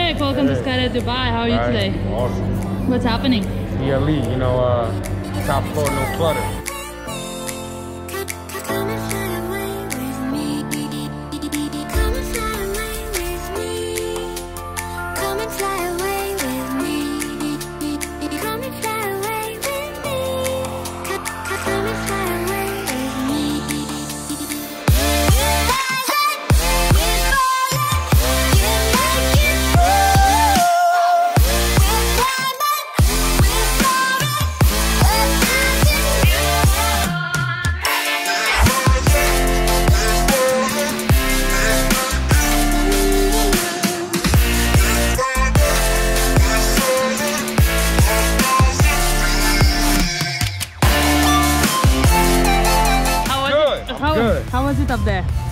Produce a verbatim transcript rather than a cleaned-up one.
Eric, welcome hey. to Skydive Dubai. How are you today? Awesome. What's happening? E L E, you know, uh, top floor, no clutter. How, how was it up there?